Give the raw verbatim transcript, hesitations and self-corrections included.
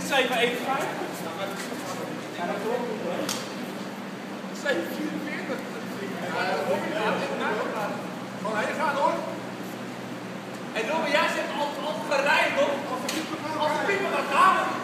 zeven eenenvijftig. Ja, dat klopt niet hoor. zeven vierenveertig. Ja, dat hoor je niet. Gewoon heen gaan hoor. En Robin, jij zit altijd gerijden hoor. Als de pieper gaat gaan.